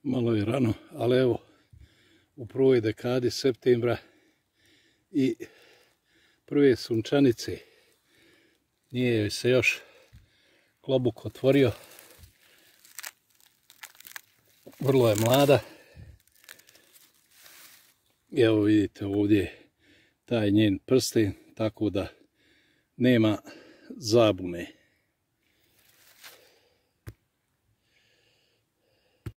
Malo je rano, ali evo, u prvoj dekadi septembra i prve sunčanice. Nije joj se još klobuk otvorio. Vrlo je mlada. I evo vidite ovdje taj njen prsten, tako da nema zabune.